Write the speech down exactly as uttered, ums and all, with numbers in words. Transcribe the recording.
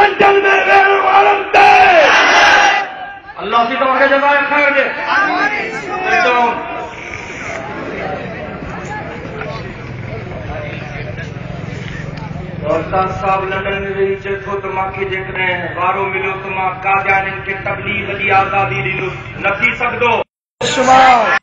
London میں غیر معلوم دے اللہ سے تمہارے جزائے خیر دے استاد صاحب لندن میں رہی چے تو تما کے جکنے وارو ملو تما قادیان کے تبلیغ دی آزادی دی نفی سکدو